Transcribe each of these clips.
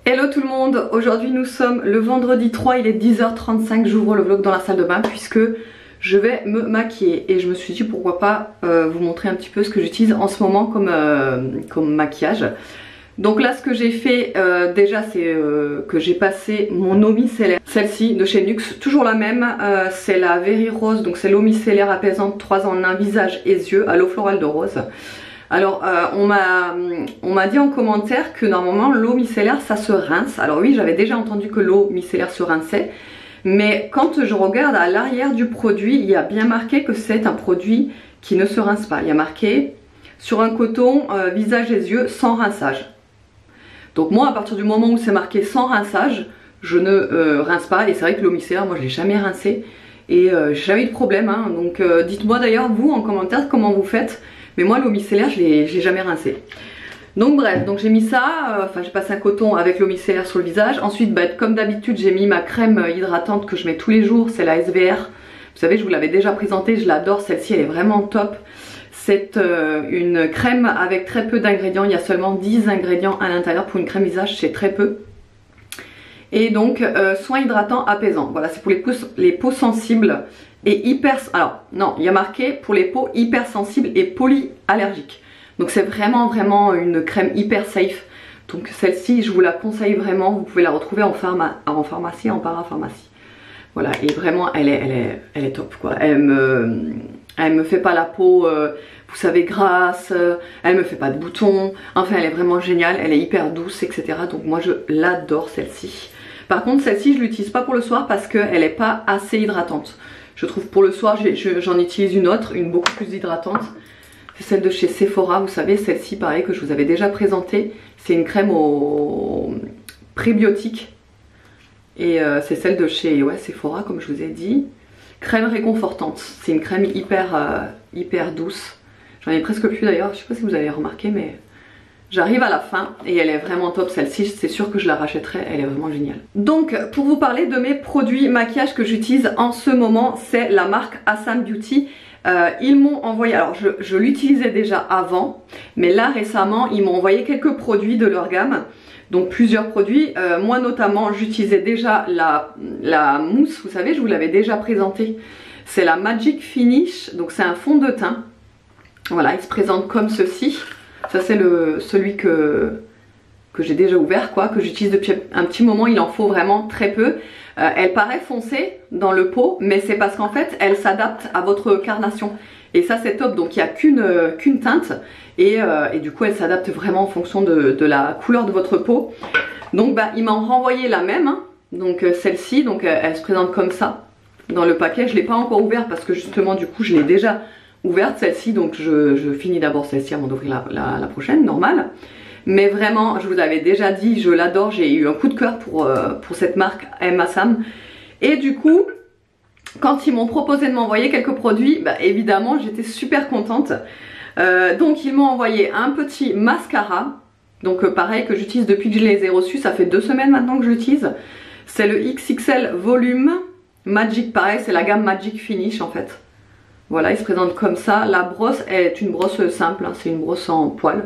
Hello tout le monde, aujourd'hui nous sommes le vendredi 3, il est 10h35, j'ouvre le vlog dans la salle de bain puisque je vais me maquiller et je me suis dit pourquoi pas vous montrer un petit peu ce que j'utilise en ce moment comme maquillage. Donc là ce que j'ai fait déjà c'est que j'ai passé mon eau micellaire, celle-ci de chez NYX, toujours la même, c'est la Very Rose, donc c'est l'eau micellaire apaisante 3 en 1 visage et yeux à l'eau florale de rose. Alors on m'a dit en commentaire que normalement l'eau micellaire ça se rince. Alors oui, j'avais déjà entendu que l'eau micellaire se rinçait, mais quand je regarde à l'arrière du produit, il y a bien marqué que c'est un produit qui ne se rince pas. Il y a marqué sur un coton visage et yeux sans rinçage. Donc moi à partir du moment où c'est marqué sans rinçage, je ne rince pas, et c'est vrai que l'eau micellaire moi je l'ai jamais rincée et j'ai jamais eu de problème hein. Donc dites-moi d'ailleurs vous en commentaire comment vous faites. Mais moi l'eau micellaire je l'ai jamais rincé. Donc bref, donc j'ai mis ça, enfin j'ai passé un coton avec l'eau micellaire sur le visage. Ensuite comme d'habitude j'ai mis ma crème hydratante que je mets tous les jours, c'est la SVR. Vous savez je vous l'avais déjà présentée, je l'adore, celle-ci elle est vraiment top. C'est une crème avec très peu d'ingrédients, il y a seulement 10 ingrédients à l'intérieur. Pour une crème visage c'est très peu. Et donc soin hydratant apaisant, voilà c'est pour les peaux sensibles et hyper, alors non il y a marqué pour les peaux hypersensibles et polyallergiques. Donc c'est vraiment une crème hyper safe. Donc celle-ci je vous la conseille vraiment, vous pouvez la retrouver en pharmacie, en parapharmacie. Voilà, et vraiment elle est top quoi. Elle me fait pas la peau vous savez grasse, elle me fait pas de boutons, enfin elle est vraiment géniale, elle est hyper douce etc. Donc moi je l'adore celle-ci. Par contre celle-ci je l'utilise pas pour le soir parce qu'elle est pas assez hydratante. Je trouve pour le soir j'en utilise une autre, une beaucoup plus hydratante. C'est celle de chez Sephora, vous savez celle-ci pareil que je vous avais déjà présentée. C'est une crème au prébiotique. Et c'est celle de chez Sephora comme je vous ai dit. Crème réconfortante, c'est une crème hyper douce. J'en ai presque plus d'ailleurs, je sais pas si vous avez remarqué mais j'arrive à la fin et elle est vraiment top celle-ci, c'est sûr que je la rachèterai, elle est vraiment géniale. Donc pour vous parler de mes produits maquillage que j'utilise en ce moment, c'est la marque Assam Beauty. Ils m'ont envoyé, alors je l'utilisais déjà avant, mais là récemment ils m'ont envoyé quelques produits de leur gamme. Donc plusieurs produits, moi notamment j'utilisais déjà la mousse, vous savez je vous l'avais déjà présenté. C'est la Magic Finish, donc c'est un fond de teint. Voilà, il se présente comme ceci. Ça c'est celui que j'ai déjà ouvert quoi, que j'utilise depuis un petit moment, il en faut vraiment très peu. Elle paraît foncée dans le pot, mais c'est parce qu'en fait elle s'adapte à votre carnation. Et ça c'est top, donc il n'y a qu'une teinte et du coup elle s'adapte vraiment en fonction de la couleur de votre peau. Donc ils m'ont renvoyé la même, hein. Donc celle-ci, donc elle se présente comme ça dans le paquet. Je ne l'ai pas encore ouvert parce que justement du coup je l'ai déjà ouverte celle-ci, donc je finis d'abord celle-ci avant d'ouvrir la prochaine, normale. Mais vraiment, je vous l'avais déjà dit, je l'adore, j'ai eu un coup de cœur pour cette marque Assam. Et du coup, quand ils m'ont proposé de m'envoyer quelques produits, évidemment j'étais super contente. Donc ils m'ont envoyé un petit mascara, donc pareil que j'utilise depuis que je les ai reçus, ça fait 2 semaines maintenant que je l'utilise. C'est le XXL Volume Magic, pareil c'est la gamme Magic Finish en fait. Voilà, il se présente comme ça. La brosse est une brosse simple, hein, c'est une brosse en poil.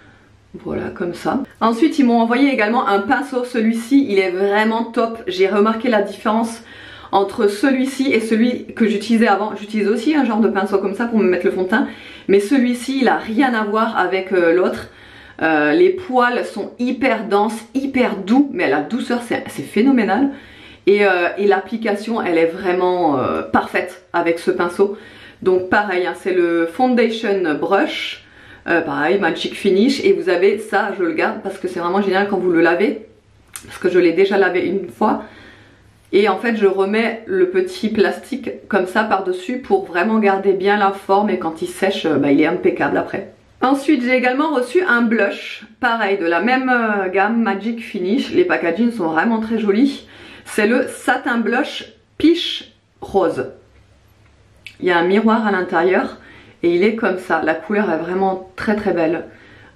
Voilà, comme ça. Ensuite, ils m'ont envoyé également un pinceau. Celui-ci, il est vraiment top. J'ai remarqué la différence entre celui-ci et celui que j'utilisais avant. J'utilise aussi un genre de pinceau comme ça pour me mettre le fond de teint. Mais celui-ci, il n'a rien à voir avec l'autre. Les poils sont hyper denses, hyper doux. Mais la douceur, c'est phénoménal. Et l'application, elle est vraiment parfaite avec ce pinceau. Donc pareil, hein, c'est le Foundation Brush, pareil, Magic Finish. Et vous avez ça, je le garde parce que c'est vraiment génial quand vous le lavez. Parce que je l'ai déjà lavé une fois. Et en fait je remets le petit plastique comme ça par dessus pour vraiment garder bien la forme. Et quand il sèche, il est impeccable après. Ensuite j'ai également reçu un blush, pareil de la même gamme Magic Finish. Les packagings sont vraiment très jolis. C'est le Satin Blush Peach Rose. Il y a un miroir à l'intérieur et il est comme ça. La couleur est vraiment très belle.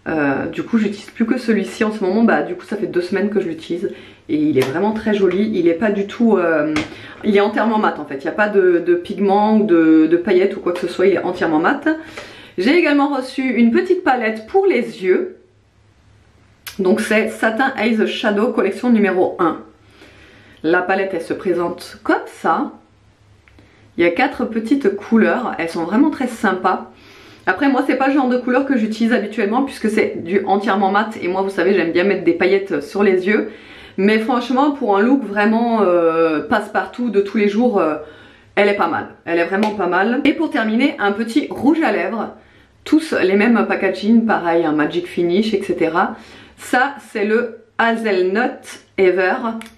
Du coup j'utilise plus que celui-ci en ce moment. Du coup ça fait 2 semaines que je l'utilise. Et il est vraiment très joli. Il est pas du tout... il est entièrement mat en fait. Il n'y a pas de pigments ou de paillettes ou quoi que ce soit. Il est entièrement mat. J'ai également reçu une petite palette pour les yeux. Donc c'est Satin Eyes Shadow collection numéro 1. La palette elle se présente comme ça. Il y a 4 petites couleurs, elles sont vraiment très sympas. Après moi c'est pas le genre de couleur que j'utilise habituellement puisque c'est du entièrement mat et moi vous savez j'aime bien mettre des paillettes sur les yeux. Mais franchement pour un look vraiment passe-partout de tous les jours, elle est pas mal. Elle est vraiment pas mal. Et pour terminer un petit rouge à lèvres. Tous les mêmes packaging, pareil, un Magic Finish, etc. Ça, c'est le Hazelnut Ever.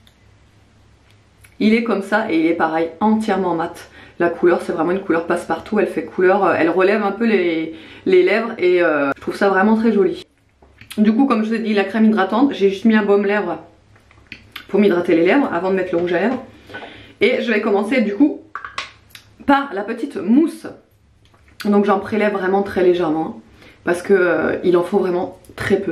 Il est comme ça et il est pareil, entièrement mat. La couleur, c'est vraiment une couleur passe-partout. Elle fait couleur, elle relève un peu les lèvres et je trouve ça vraiment très joli. Du coup, comme je vous ai dit, la crème hydratante, j'ai juste mis un baume lèvres pour m'hydrater les lèvres avant de mettre le rouge à lèvres. Et je vais commencer du coup par la petite mousse. Donc j'en prélève vraiment très légèrement parce que il en faut vraiment très peu.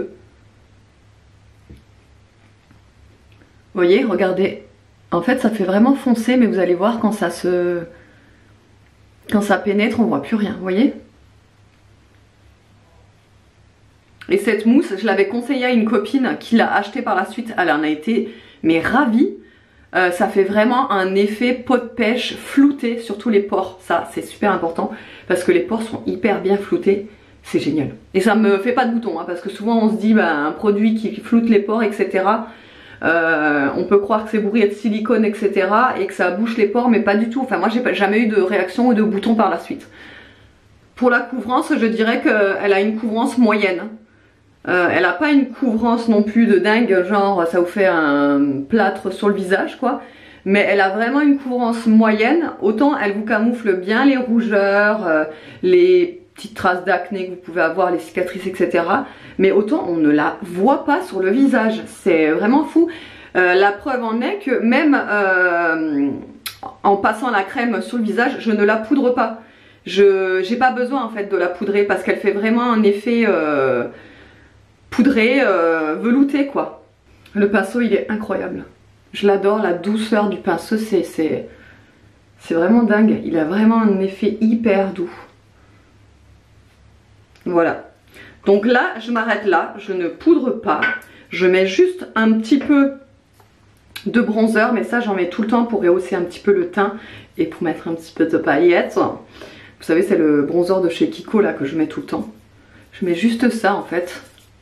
Vous voyez, regardez. En fait ça fait vraiment foncer mais vous allez voir quand ça pénètre on voit plus rien, vous voyez. Et cette mousse je l'avais conseillée à une copine qui l'a achetée par la suite, elle en a été mais ravie. Ça fait vraiment un effet pot de pêche flouté sur tous les pores, ça c'est super important parce que les pores sont hyper bien floutés, c'est génial. Et ça me fait pas de boutons hein, parce que souvent on se dit bah, un produit qui floute les pores etc. On peut croire que c'est bourré de silicone etc. et que ça bouche les pores mais pas du tout, enfin moi j'ai jamais eu de réaction ou de boutons par la suite. Pour la couvrance je dirais qu'elle a une couvrance moyenne. Elle a pas une couvrance non plus de dingue, genre ça vous fait un plâtre sur le visage quoi. Mais elle a vraiment une couvrance moyenne, autant elle vous camoufle bien les rougeurs, les petites traces d'acné que vous pouvez avoir, les cicatrices etc. Mais autant on ne la voit pas sur le visage, c'est vraiment fou. La preuve en est que même en passant la crème sur le visage, je ne la poudre pas. J'ai pas besoin en fait de la poudrer parce qu'elle fait vraiment un effet... poudré, velouté quoi. Le pinceau il est incroyable. Je l'adore, la douceur du pinceau c'est vraiment dingue. Il a vraiment un effet hyper doux. Voilà. Donc là je m'arrête là, je ne poudre pas. Je mets juste un petit peu de bronzer, mais ça j'en mets tout le temps pour rehausser un petit peu le teint et pour mettre un petit peu de paillettes. Vous savez c'est le bronzer de chez Kiko là que je mets tout le temps. Je mets juste ça en fait.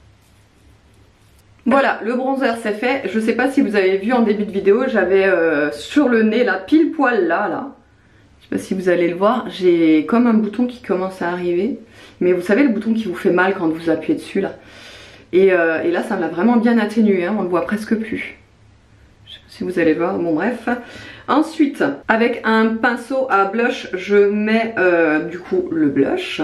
Voilà, le bronzer c'est fait. Je sais pas si vous avez vu en début de vidéo, j'avais sur le nez là, pile poil là. Je sais pas si vous allez le voir, j'ai comme un bouton qui commence à arriver. Mais vous savez le bouton qui vous fait mal quand vous appuyez dessus là. Et là ça me l'a vraiment bien atténué, hein, on le voit presque plus. Je sais pas si vous allez voir, bon bref. Ensuite, avec un pinceau à blush, je mets du coup le blush.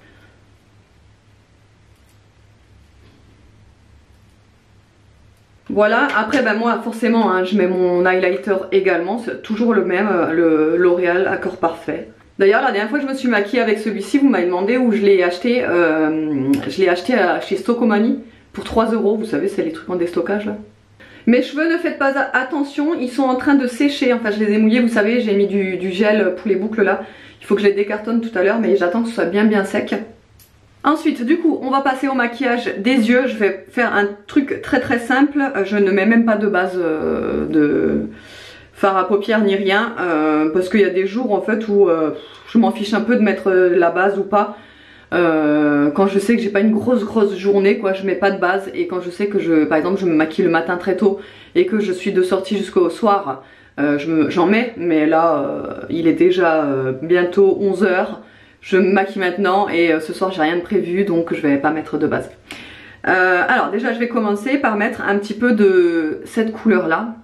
Voilà, après ben moi forcément hein, je mets mon highlighter également, c'est toujours le même, le L'Oréal Accord Parfait. D'ailleurs la dernière fois que je me suis maquillée avec celui-ci, vous m'avez demandé où je l'ai acheté. Je l'ai acheté chez Stocomanie pour 3 €, vous savez c'est les trucs en déstockage là. Mes cheveux, ne faites pas attention, ils sont en train de sécher, enfin je les ai mouillés, vous savez j'ai mis du gel pour les boucles là. Il faut que je les décartonne tout à l'heure mais j'attends que ce soit bien sec. Ensuite du coup on va passer au maquillage des yeux. Je vais faire un truc très simple. Je ne mets même pas de base de fard à paupières ni rien parce qu'il y a des jours en fait où je m'en fiche un peu de mettre la base ou pas. Quand je sais que j'ai pas une grosse journée quoi, je mets pas de base. Et quand je sais que par exemple je me maquille le matin très tôt et que je suis de sortie jusqu'au soir, j'en mets. Mais là il est déjà bientôt 11 h. Je me maquille maintenant et ce soir j'ai rien de prévu donc je vais pas mettre de base. Alors déjà je vais commencer par mettre un petit peu de cette couleur là.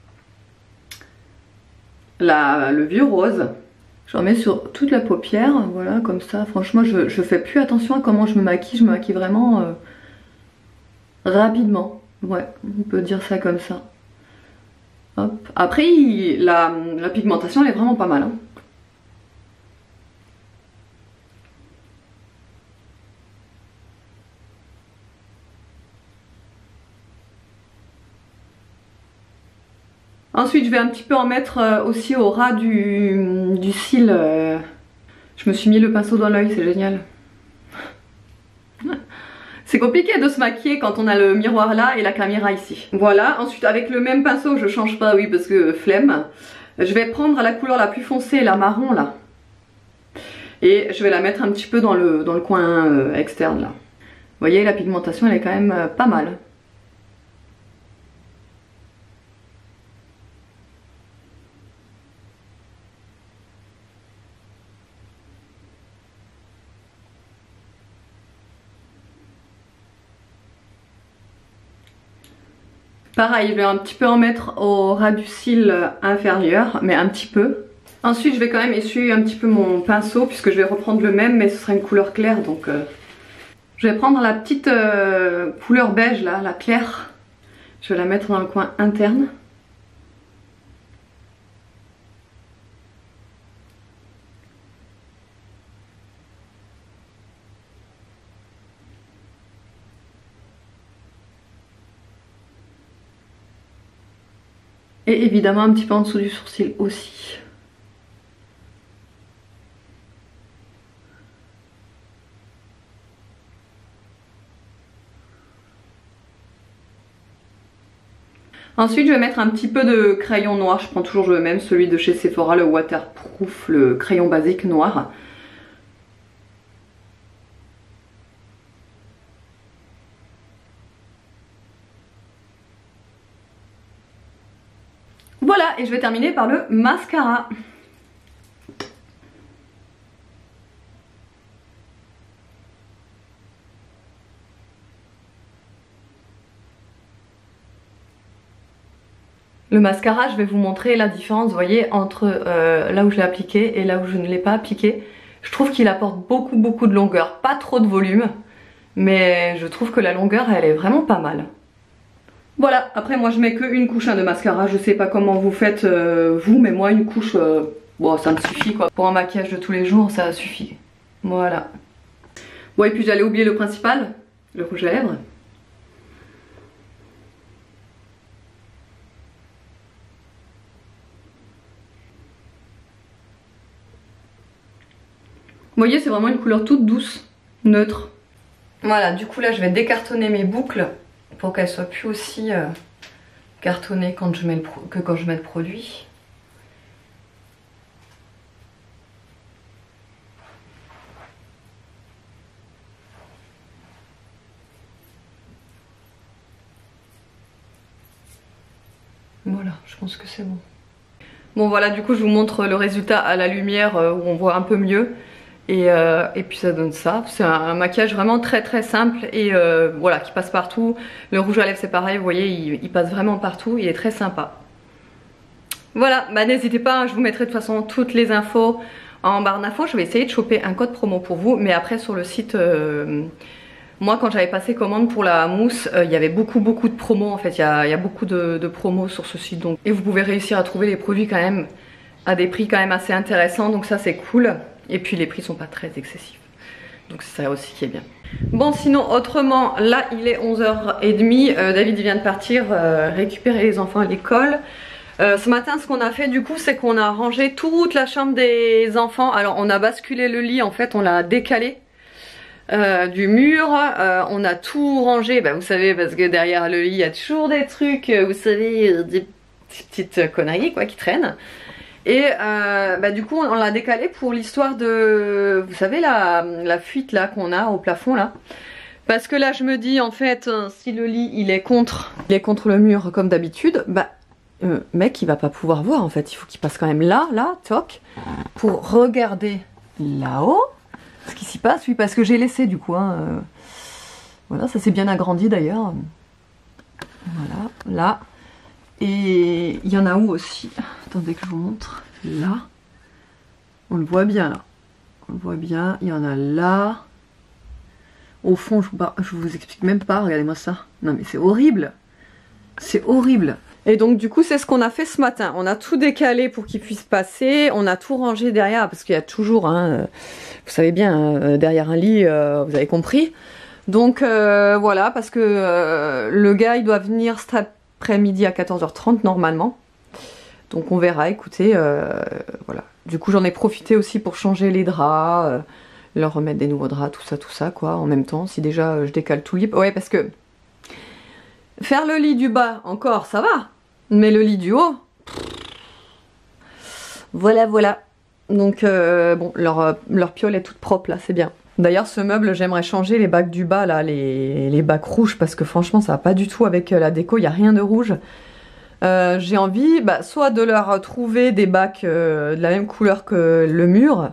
Le vieux rose. J'en mets sur toute la paupière, voilà comme ça. Franchement je fais plus attention à comment je me maquille vraiment rapidement. Ouais, on peut dire ça comme ça. Hop. Après la pigmentation elle est vraiment pas mal hein. Ensuite je vais un petit peu en mettre aussi au ras du cil. Je me suis mis le pinceau dans l'œil, c'est génial. C'est compliqué de se maquiller quand on a le miroir là et la caméra ici. Voilà, ensuite avec le même pinceau, je change pas, oui, parce que flemme. Je vais prendre la couleur la plus foncée, la marron là. Et je vais la mettre un petit peu dans le coin externe là. Vous voyez, la pigmentation elle est quand même pas mal. Pareil, je vais un petit peu en mettre au ras du cil inférieur, mais un petit peu. Ensuite, je vais quand même essuyer un petit peu mon pinceau, puisque je vais reprendre le même, mais ce sera une couleur claire. Donc, je vais prendre la petite couleur beige, là, la claire. Je vais la mettre dans le coin interne. Et évidemment un petit peu en dessous du sourcil aussi. Ensuite je vais mettre un petit peu de crayon noir, je prends toujours le même, celui de chez Sephora, le waterproof, le crayon basique noir. Voilà, et je vais terminer par le mascara. Le mascara, je vais vous montrer la différence, vous voyez, entre là où je l'ai appliqué et là où je ne l'ai pas appliqué. Je trouve qu'il apporte beaucoup de longueur, pas trop de volume, mais je trouve que la longueur, elle est vraiment pas mal. Voilà, après moi je mets qu'une couche de mascara, je sais pas comment vous faites vous, mais moi une couche, bon ça me suffit quoi. Pour un maquillage de tous les jours, ça suffit. Voilà. Bon et puis j'allais oublier le principal, le rouge à lèvres. Vous voyez, c'est vraiment une couleur toute douce, neutre. Voilà, du coup là je vais décartonner mes boucles pour qu'elles soient plus aussi cartonnées quand je mets quand je mets le produit. Voilà, je pense que c'est bon. Bon voilà, du coup je vous montre le résultat à la lumière où on voit un peu mieux. Et puis ça donne ça. C'est un maquillage vraiment très simple et voilà, qui passe partout. Le rouge à lèvres c'est pareil, vous voyez, il passe vraiment partout, il est très sympa. Voilà, bah n'hésitez pas, je vous mettrai de toute façon toutes les infos en barre d'infos. Je vais essayer de choper un code promo pour vous, mais après sur le site, moi quand j'avais passé commande pour la mousse, il y avait beaucoup de promos en fait, il y a beaucoup de promos sur ce site. Donc, et vous pouvez réussir à trouver les produits quand même à des prix quand même assez intéressants, donc ça c'est cool. Et puis les prix sont pas très excessifs. Donc c'est ça aussi qui est bien. Bon sinon autrement, là il est 11h30. David vient de partir récupérer les enfants à l'école. Ce matin ce qu'on a fait du coup c'est qu'on a rangé toute la chambre des enfants. Alors on a basculé le lit en fait, on l'a décalé du mur. On a tout rangé, bah, vous savez parce que derrière le lit il y a toujours des trucs, vous savez, des petites conneries quoi qui traînent. Et bah, du coup on l'a décalé pour l'histoire de, vous savez la fuite là qu'on a au plafond là. Parce que là je me dis en fait si le lit il est contre le mur comme d'habitude, bah mec il va pas pouvoir voir en fait. Il faut qu'il passe quand même là, toc, pour regarder là-haut ce qui s'y passe. Oui parce que j'ai laissé du coup hein, voilà, ça s'est bien agrandi d'ailleurs. Voilà, là. Et il y en a où aussi? Attendez que je vous montre. Là. On le voit bien là. On le voit bien. Il y en a là. Au fond, je vous explique même pas. Regardez-moi ça. Non mais c'est horrible. C'est horrible. Et donc du coup c'est ce qu'on a fait ce matin. On a tout décalé pour qu'il puisse passer. On a tout rangé derrière parce qu'il y a toujours, hein, vous savez bien, derrière un lit, vous avez compris. Donc voilà, parce que le gars il doit venir cet après-midi à 14h30 normalement. Donc on verra, écoutez, voilà. Du coup j'en ai profité aussi pour changer les draps, leur remettre des nouveaux draps, tout ça quoi, en même temps, si déjà je décale tout le lit. Ouais, parce que faire le lit du bas, encore, ça va, mais le lit du haut, voilà, voilà. Donc, bon, leur piole est toute propre, là, c'est bien. D'ailleurs, ce meuble, j'aimerais changer les bacs du bas, là, les bacs rouges, parce que franchement, ça va pas du tout avec la déco, il n'y a rien de rouge. J'ai envie, soit de leur trouver des bacs de la même couleur que le mur,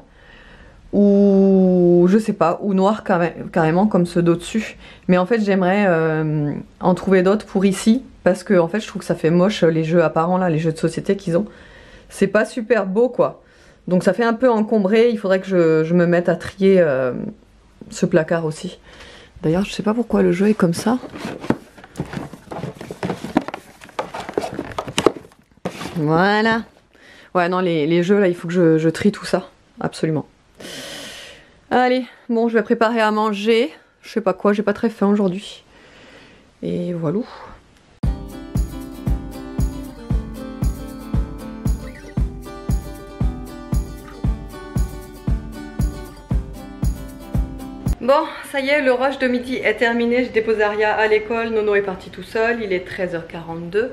ou je sais pas, ou noir carrément comme ceux d'au-dessus. Mais en fait j'aimerais en trouver d'autres pour ici, parce que en fait je trouve que ça fait moche les jeux apparents là, les jeux de société qu'ils ont. C'est pas super beau quoi. Donc ça fait un peu encombré, il faudrait que je me mette à trier ce placard aussi. D'ailleurs je sais pas pourquoi le jeu est comme ça. Voilà. Ouais non les jeux là il faut que je trie tout ça, absolument. Allez, bon, je vais préparer à manger. Je sais pas quoi, j'ai pas très faim aujourd'hui. Et voilà. Bon, ça y est, le rush de midi est terminé. J'ai déposé Aria à l'école. Nono est parti tout seul. Il est 13h42.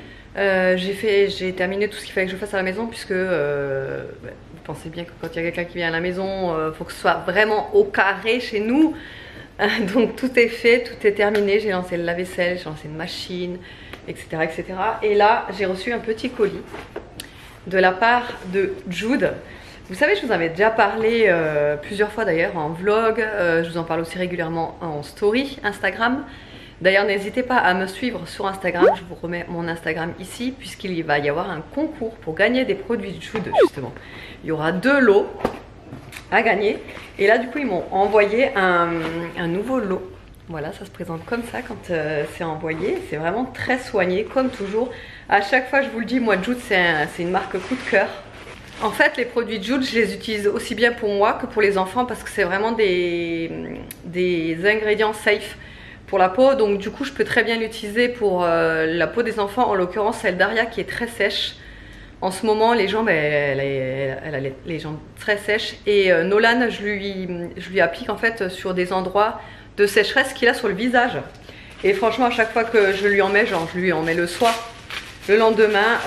J'ai terminé tout ce qu'il fallait que je fasse à la maison puisque vous pensez bien que quand il y a quelqu'un qui vient à la maison, faut que ce soit vraiment au carré chez nous. Donc tout est fait, tout est terminé. J'ai lancé le lave-vaisselle, j'ai lancé une machine, etc., etc. Et là, j'ai reçu un petit colis de la part de Jude. Vous savez, je vous en avais déjà parlé plusieurs fois d'ailleurs en vlog. Je vous en parle aussi régulièrement en story Instagram. D'ailleurs, n'hésitez pas à me suivre sur Instagram, je vous remets mon Instagram ici, puisqu'il va y avoir un concours pour gagner des produits de Jude, justement. Il y aura 2 lots à gagner. Et là, du coup, ils m'ont envoyé un nouveau lot. Voilà, ça se présente comme ça quand c'est envoyé. C'est vraiment très soigné, comme toujours. À chaque fois, je vous le dis, moi, Jude, c'est une marque coup de cœur. En fait, les produits Jude, je les utilise aussi bien pour moi que pour les enfants, parce que c'est vraiment des ingrédients safe pour la peau, donc du coup je peux très bien l'utiliser pour la peau des enfants, en l'occurrence celle d'Aria qui est très sèche. En ce moment les jambes, elle a les jambes très sèches, et Nolan je lui applique en fait sur des endroits de sécheresse qu'il a sur le visage. Et franchement à chaque fois que je lui en mets, genre je lui en mets le soir, le lendemain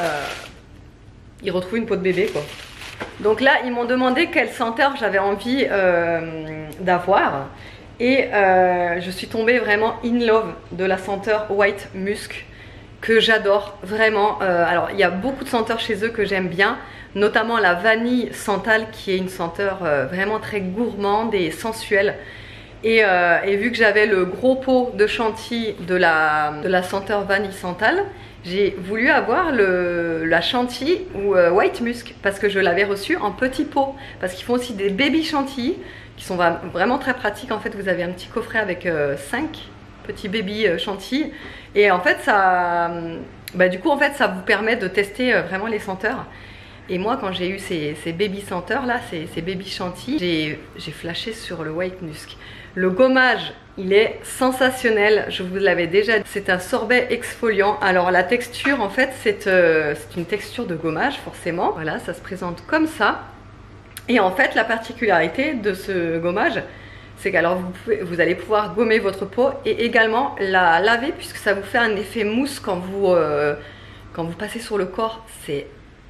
il retrouve une peau de bébé quoi. Donc là ils m'ont demandé quelle senteur j'avais envie d'avoir. Et je suis tombée vraiment in love de la senteur White Musk que j'adore vraiment. Alors il y a beaucoup de senteurs chez eux que j'aime bien, notamment la vanille santal qui est une senteur vraiment très gourmande et sensuelle. Et vu que j'avais le gros pot de chantilly de la senteur vanille santal, j'ai voulu avoir la chantilly ou White Musk parce que je l'avais reçu en petit pot. Parce qu'ils font aussi des baby chantilly qui sont vraiment très pratiques. En fait, vous avez un petit coffret avec 5 petits baby chantilly. Et en fait, du coup, en fait, ça vous permet de tester vraiment les senteurs. Et moi, quand j'ai eu ces baby senteurs là, ces baby chantilly, j'ai flashé sur le White Musk. Le gommage, il est sensationnel, je vous l'avais déjà dit. C'est un sorbet exfoliant. Alors la texture, en fait, c'est une texture de gommage, forcément. Voilà, ça se présente comme ça. Et en fait, la particularité de ce gommage, c'est qu'alors vous allez pouvoir gommer votre peau et également la laver, puisque ça vous fait un effet mousse quand vous passez sur le corps. C'est...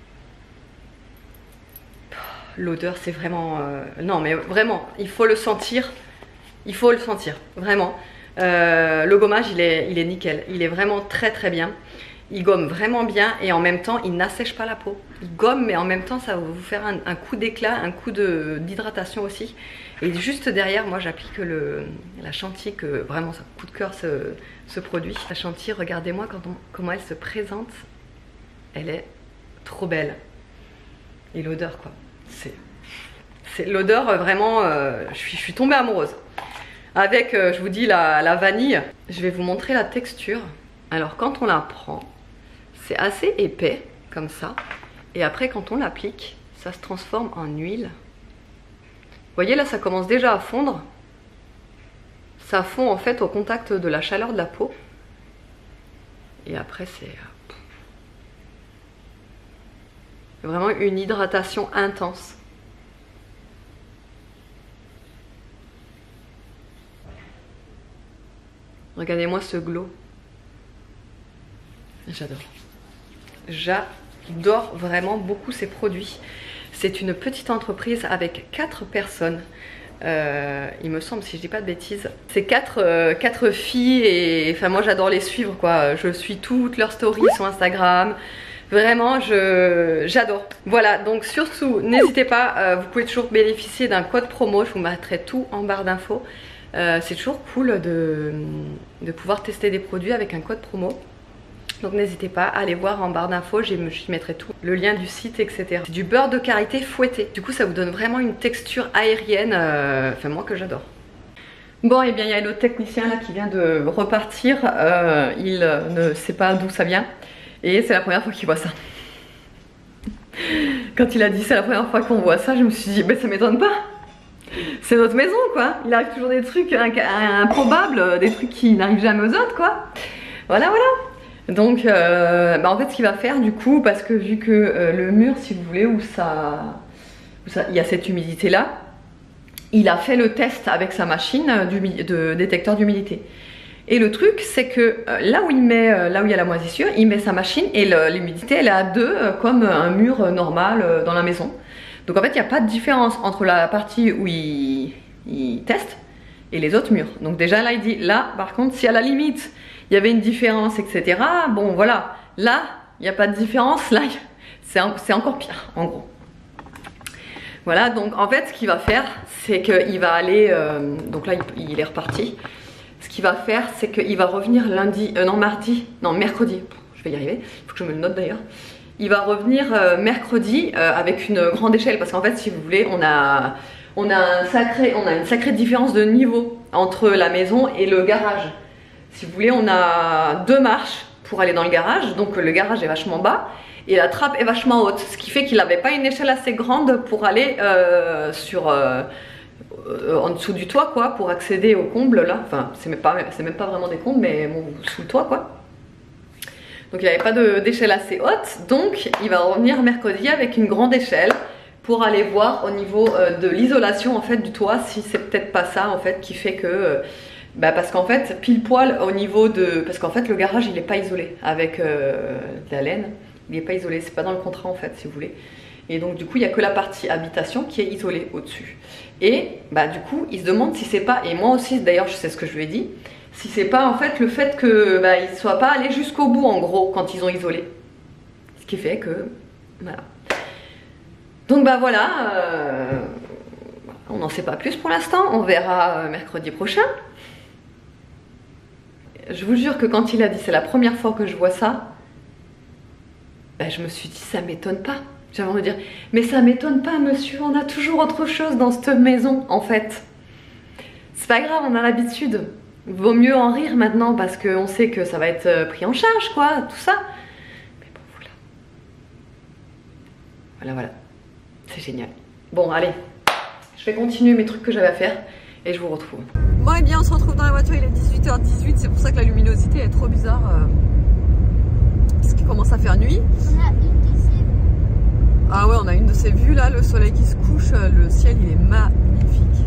L'odeur, c'est vraiment... Non, mais vraiment, il faut le sentir. Il faut le sentir, vraiment. Le gommage, il est nickel. Il est vraiment très très bien. Il gomme vraiment bien et en même temps, il n'assèche pas la peau. Il gomme, mais en même temps, ça va vous faire un coup d'éclat, un coup d'hydratation aussi. Et juste derrière, moi, j'applique la chantilly, que vraiment, c'est un coup de cœur ce produit. La chantilly, regardez-moi comment elle se présente. Elle est trop belle. Et l'odeur, quoi. C'est l'odeur, vraiment, je suis tombée amoureuse. Avec, je vous dis, la vanille. Je vais vous montrer la texture. Alors, quand on la prend, c'est assez épais, comme ça. Et après, quand on l'applique, ça se transforme en huile. Vous voyez, là, ça commence déjà à fondre. Ça fond, en fait, au contact de la chaleur de la peau. Et après, c'est vraiment une hydratation intense. Regardez-moi ce glow. J'adore. J'adore vraiment beaucoup ces produits. C'est une petite entreprise avec 4 personnes. Il me semble, si je dis pas de bêtises. C'est 4 filles et enfin moi j'adore les suivre quoi. Je suis toutes leurs stories sur Instagram. Vraiment j'adore. Voilà, donc surtout n'hésitez pas, vous pouvez toujours bénéficier d'un code promo. Je vous mettrai tout en barre d'infos. C'est toujours cool de pouvoir tester des produits avec un code promo. Donc n'hésitez pas à aller voir en barre d'infos, j'y mettrai tout, le lien du site, etc. C'est du beurre de karité fouetté. Du coup ça vous donne vraiment une texture aérienne, enfin moi que j'adore. Bon et bien il y a l'autre technicien là qui vient de repartir, il ne sait pas d'où ça vient. Et c'est la première fois qu'il voit ça. Quand il a dit c'est la première fois qu'on voit ça, je me suis dit ben ça m'étonne pas. C'est notre maison quoi, il arrive toujours des trucs improbables, des trucs qui n'arrivent jamais aux autres quoi. Voilà voilà. Donc en fait ce qu'il va faire du coup, parce que vu que le mur si vous voulez où il y a cette humidité là, il a fait le test avec sa machine de détecteur d'humidité. Et le truc c'est que là où il y a la moisissure, il met sa machine et l'humidité elle est à 2 comme un mur normal dans la maison. Donc en fait il n'y a pas de différence entre la partie où il teste et les autres murs. Donc déjà là il dit là par contre si à la limite il y avait une différence, etc. Bon voilà, là, il n'y a pas de différence, là, c'est encore pire, en gros. Voilà, donc en fait, ce qu'il va faire, c'est qu'il va aller, donc là, il est reparti. Ce qu'il va faire, c'est qu'il va revenir mercredi, je vais y arriver, il faut que je me le note d'ailleurs. Il va revenir mercredi avec une grande échelle, parce qu'en fait, si vous voulez, on a une sacrée différence de niveau entre la maison et le garage. Si vous voulez, on a 2 marches pour aller dans le garage, donc le garage est vachement bas et la trappe est vachement haute, ce qui fait qu'il n'avait pas une échelle assez grande pour aller en dessous du toit quoi, pour accéder aux combles là, enfin c'est même pas vraiment des combles mais bon, sous le toit quoi. Donc il n'avait pas d'échelle assez haute, donc il va revenir mercredi avec une grande échelle pour aller voir au niveau de l'isolation en fait du toit, si c'est peut-être pas ça en fait qui fait que parce qu'en fait pile poil au niveau de, parce qu'en fait le garage il est pas isolé avec de la laine, il est pas isolé, c'est pas dans le contrat en fait si vous voulez, et donc du coup il y a que la partie habitation qui est isolée au dessus, et du coup il se demande si c'est pas, et moi aussi d'ailleurs je sais ce que je lui ai dit, si c'est pas en fait le fait que ils soient pas allés jusqu'au bout en gros quand ils ont isolé, ce qui fait que voilà. Donc voilà, on n'en sait pas plus pour l'instant, on verra mercredi prochain. Je vous jure que quand il a dit c'est la première fois que je vois ça, je me suis dit ça m'étonne pas. J'avais envie de dire mais ça m'étonne pas monsieur, on a toujours autre chose dans cette maison en fait. C'est pas grave, on a l'habitude. Vaut mieux en rire maintenant parce qu'on sait que ça va être pris en charge quoi, tout ça. Mais bon voilà, c'est génial. Bon allez, je vais continuer mes trucs que j'avais à faire et je vous retrouve. Bon et bien on se retrouve dans la voiture, il est 18h18, c'est pour ça que la luminosité est trop bizarre parce qu'il commence à faire nuit. On a une de ces vues. Ah ouais, on a une de ces vues là, le soleil qui se couche, le ciel il est magnifique.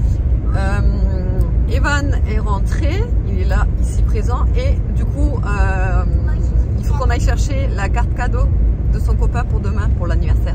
Evan est rentré, il est là ici présent et du coup il faut qu'on aille chercher la carte cadeau de son copain pour demain pour l'anniversaire.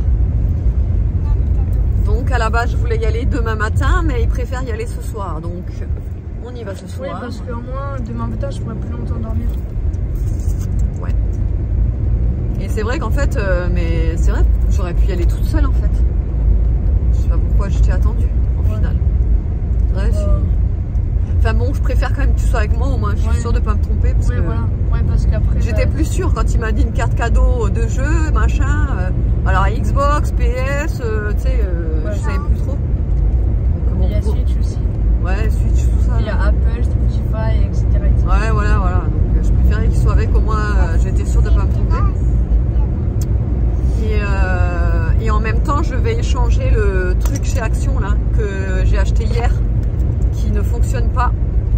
Donc à la base je voulais y aller demain matin mais il préfère y aller ce soir, donc on y va ce soir. Oui parce qu'au moins demain matin je pourrais plus longtemps dormir. Ouais. Et c'est vrai qu'en fait, mais c'est vrai, j'aurais pu y aller toute seule en fait. Je sais pas pourquoi je t'ai attendue en final. Ouais, enfin bon, je préfère quand même que tu sois avec moi, au moins je suis sûre de pas me tromper. Parce que voilà. Ouais, parce qu'après. J'étais plus sûre quand il m'a dit une carte cadeau de jeu, machin. Alors Xbox, PS, tu sais, je savais plus trop. Donc, il y a Switch aussi. Ouais, Switch, tout ça. Il y a Apple, Spotify, etc. Ouais, voilà. Donc je préférais qu'il soit avec, au moins j'étais sûre de pas me tromper. Et en même temps, je vais échanger le truc chez Action là que j'ai acheté hier, qui ne fonctionne pas.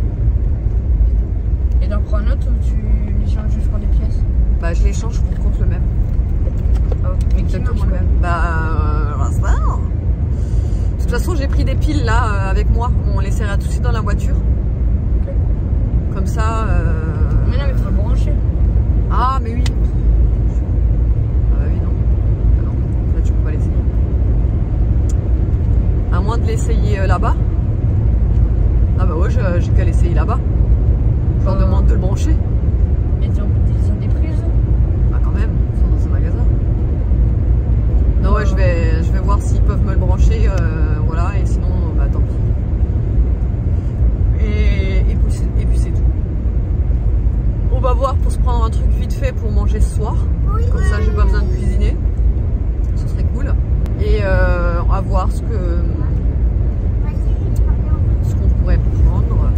Et d'en prendre un autre ou tu l'échanges juste pour des pièces? Je l'échange contre le même. Ah, mais exactement le même. Ça. De toute façon, j'ai pris des piles là avec moi. On les serrera tout de suite dans la voiture. Okay. Comme ça. Mais non, mais faut le brancher. Ah, mais oui. Ah, bah oui, non. Ah non, en fait, je peux pas l'essayer. À moins de l'essayer là-bas. Ah, bah ouais, j'ai qu'à l'essayer là-bas. Je leur demande de le brancher. Mais ils ont des prises. Bah, quand même, ils sont dans un magasin. Non, ouais, je vais voir s'ils peuvent me le brancher. Voilà, et sinon, bah tant pis. Et puis c'est tout. On va voir pour se prendre un truc vite fait pour manger ce soir. Comme ça, j'ai pas besoin de cuisiner. Ce serait cool. Et on va voir ce qu'on pourrait prendre.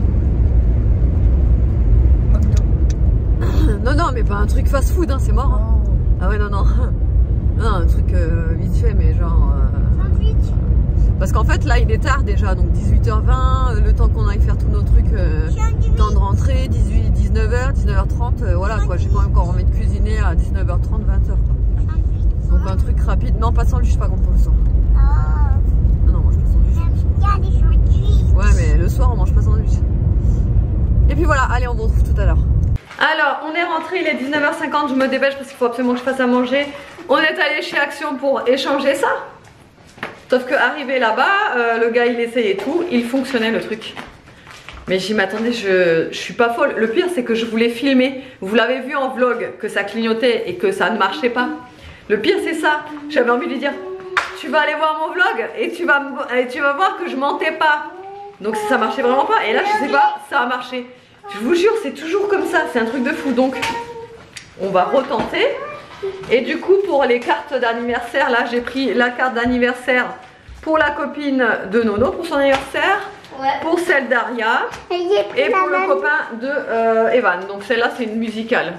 Non, non, mais pas un truc fast food, hein, c'est mort. Hein. Ah ouais, non, non. Non, un truc vite fait, mais genre. Parce qu'en fait, là, il est tard déjà, donc 18h20, le temps qu'on aille faire tous nos trucs, temps de rentrer, 19h, 19h30, voilà quoi. J'ai pas encore envie de cuisiner à 19h30, 20h. Quoi. Donc un truc rapide. Non, pas sandwich, par contre, pour le soir. Non, non, on mange pas sandwich. Ouais, mais le soir, on mange pas sandwich. Et puis voilà, allez, on vous retrouve tout à l'heure. Alors, on est rentré, il est 19h50, je me dépêche parce qu'il faut absolument que je fasse à manger. On est allé chez Action pour échanger ça. Sauf que arrivé là-bas, le gars il essayait tout, il fonctionnait le truc. Mais j'y m'attendais, je suis pas folle. Le pire c'est que je voulais filmer. Vous l'avez vu en vlog que ça clignotait et que ça ne marchait pas. Le pire c'est ça. J'avais envie de lui dire, tu vas aller voir mon vlog et tu vas voir que je mentais pas. Donc ça marchait vraiment pas. Et là je sais pas, ça a marché. Je vous jure, c'est toujours comme ça, c'est un truc de fou. Donc on va retenter. Et du coup pour les cartes d'anniversaire, là j'ai pris la carte d'anniversaire pour la copine de Nono pour son anniversaire, pour celle d'Aria et pour le copain de Evan. Donc celle-là c'est une musicale.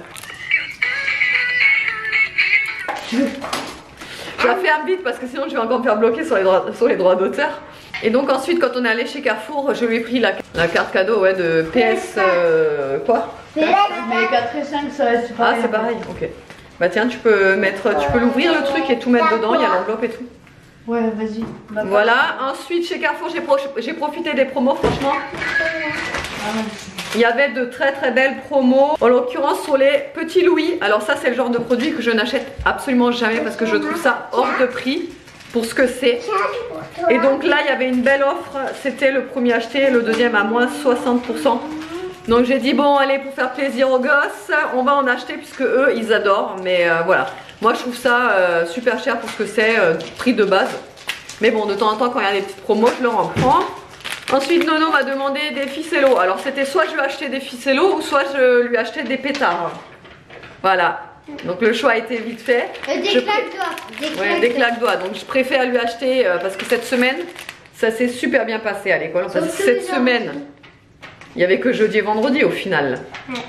Je la fais un vite parce que sinon je vais encore me faire bloquer sur les droits d'auteur. Et donc ensuite quand on est allé chez Carrefour, je lui ai pris la carte cadeau ouais, de PS quoi. Mais 4 et 5 ça reste pareil. Ah c'est pareil, ok. Bah tiens, tu peux l'ouvrir le truc et tout mettre dedans, il y a l'enveloppe et tout. Ouais, vas-y. Voilà, ensuite chez Carrefour, j'ai profité des promos, franchement. Il y avait de très très belles promos, en l'occurrence sur les petits Louis. Alors ça c'est le genre de produit que je n'achète absolument jamais parce que je trouve ça hors de prix pour ce que c'est. Et donc là il y avait une belle offre, c'était le premier acheté, le deuxième à moins 60%. Donc j'ai dit bon allez, pour faire plaisir aux gosses, on va en acheter puisque eux ils adorent. Mais voilà, moi je trouve ça super cher pour ce que c'est, prix de base. Mais bon, de temps en temps quand il y a des petites promos je leur en prends. Ensuite Nono m'a demandé des ficellos. Alors c'était soit je lui achetais des ficellos ou soit je lui achetais des pétards. Voilà, donc le choix a été vite fait. Des claques doigts. Donc je préfère lui acheter parce que cette semaine ça s'est super bien passé à l'école. Parce que cette semaine il n'y avait que jeudi et vendredi au final.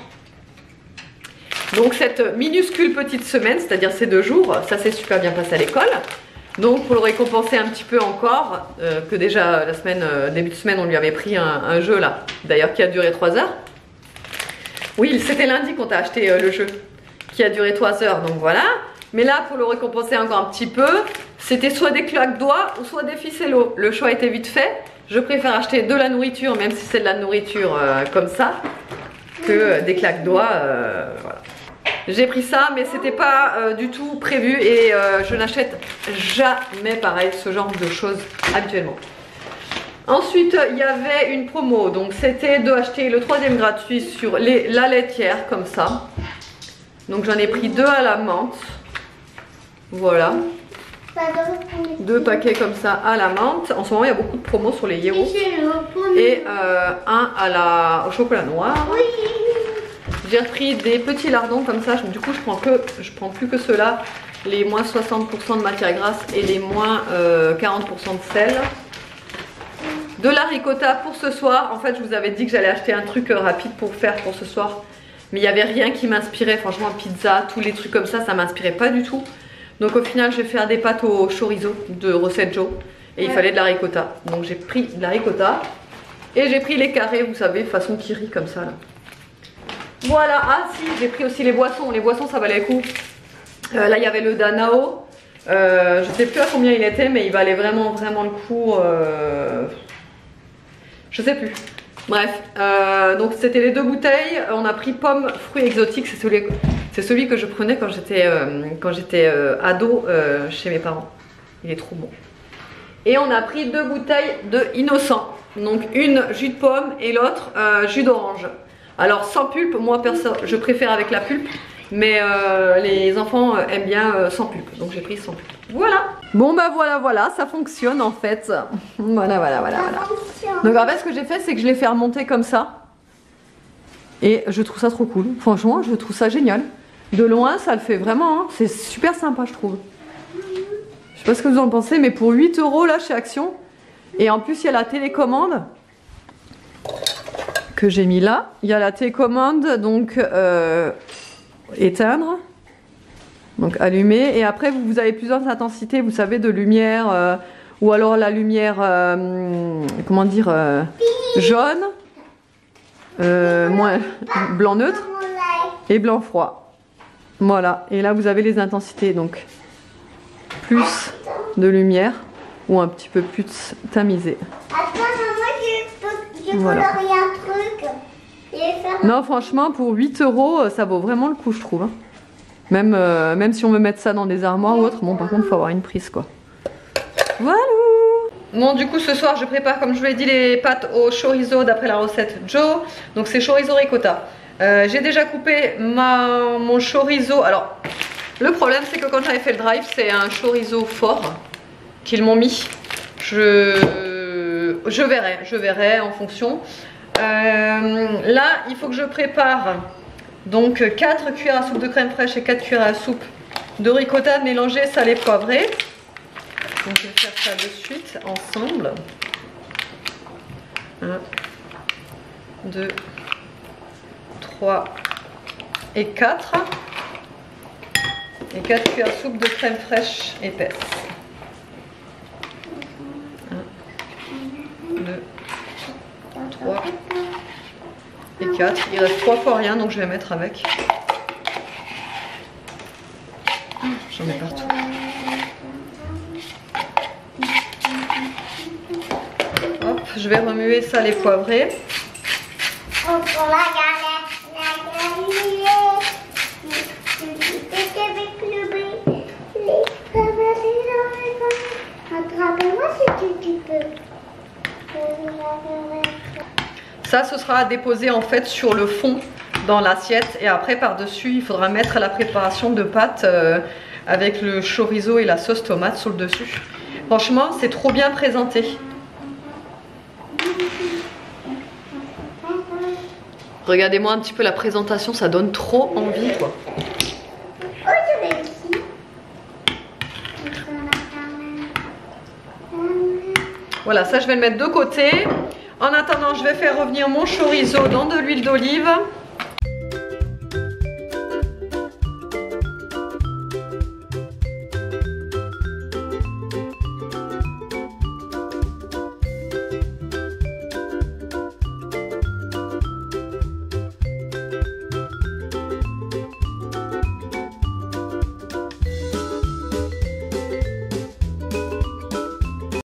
Donc cette minuscule petite semaine, c'est-à-dire ces 2 jours, ça s'est super bien passé à l'école. Donc pour le récompenser un petit peu encore, que déjà la semaine, début de semaine on lui avait pris un jeu là, d'ailleurs qui a duré 3 heures. Oui, c'était lundi qu'on t'a acheté le jeu, qui a duré 3 heures, donc voilà. Mais là pour le récompenser encore un petit peu, c'était soit des claques doigts ou soit des ficellos. Le choix était vite fait. Je préfère acheter de la nourriture, même si c'est de la nourriture comme ça, que des claques doigts. Voilà. J'ai pris ça, mais c'était pas du tout prévu et je n'achète jamais pareil ce genre de choses habituellement. Ensuite, il y avait une promo, donc c'était de acheter le 3e gratuit sur la laitière comme ça. Donc j'en ai pris 2 à la menthe. Voilà. 2 paquets comme ça à la menthe. En ce moment il y a beaucoup de promos sur les yaourts. Et un au chocolat noir. J'ai repris des petits lardons comme ça. Du coup je prends plus que ceux-là. Les moins 60% de matière grasse et les moins 40% de sel. De la ricotta pour ce soir. En fait je vous avais dit que j'allais acheter un truc rapide pour faire pour ce soir. Mais il n'y avait rien qui m'inspirait. Franchement pizza, tous les trucs comme ça, ça m'inspirait pas du tout. Donc au final je vais faire des pâtes au chorizo de recette Joe. Et il fallait de la ricotta. Donc j'ai pris de la ricotta. Et j'ai pris les carrés, vous savez, façon kiri comme ça là. Voilà, ah si, j'ai pris aussi les boissons. Les boissons ça valait le coup. Là il y avait le Danao. Je sais plus à combien il était, mais il valait vraiment le coup. Je sais plus. Bref, donc c'était les 2 bouteilles. On a pris pomme, fruits exotiques. C'est celui que je prenais quand j'étais ado chez mes parents. Il est trop bon. Et on a pris 2 bouteilles de innocent. Donc une jus de pomme et l'autre jus d'orange. Alors sans pulpe, moi perso, je préfère avec la pulpe. Mais les enfants aiment bien sans pulpe. Donc j'ai pris sans pulpe. Voilà. Bon bah voilà, ça fonctionne en fait. Voilà. Donc en fait ce que j'ai fait c'est que je l'ai fait remonter comme ça. Et je trouve ça trop cool. Franchement je trouve ça génial. De loin ça le fait vraiment, hein. C'est super sympa je trouve. Je sais pas ce que vous en pensez mais pour 8 € là chez Action. Et en plus il y a la télécommande que j'ai mis là. Il y a la télécommande donc éteindre. Donc allumer et après vous avez plusieurs intensités, vous savez, de lumière ou alors la lumière comment dire jaune, moins blanc neutre et blanc froid. Voilà, et là vous avez les intensités, donc plus de lumière ou un petit peu plus tamisé. Attends, moi je Voilà. colorie un truc. Non franchement pour 8 € ça vaut vraiment le coup je trouve, hein. Même si on veut mettre ça dans des armoires ou autre, bon par contre il faut avoir une prise quoi. Voilà. Bon du coup ce soir je prépare comme je vous l'ai dit les pâtes au chorizo d'après la recette Joe. Donc c'est chorizo ricotta. J'ai déjà coupé mon chorizo. Alors le problème c'est que quand j'avais fait le drive c'est un chorizo fort qu'ils m'ont mis. Je verrai en fonction. Là il faut que je prépare donc 4 cuillères à soupe de crème fraîche et 4 cuillères à soupe de ricotta mélangée salé poivré. Donc je vais faire ça de suite ensemble. 1, 2, 3 et 4. Et 4 cuillères à soupe de crème fraîche épaisse. 1, 2, 3 et 4. Il reste 3 fois rien donc je vais mettre avec. J'en mets partout. Hop, je vais remuer ça les poivrés. Oh, pour la galette, attrape-moi si tu peux. Ça, ce sera à déposer en fait sur le fond dans l'assiette et après par-dessus, il faudra mettre la préparation de pâtes avec le chorizo et la sauce tomate sur le dessus. Franchement, c'est trop bien présenté. Regardez-moi un petit peu la présentation, ça donne trop envie quoi. Oh, je vais ici. Voilà, ça je vais le mettre de côté. En attendant, je vais faire revenir mon chorizo dans de l'huile d'olive.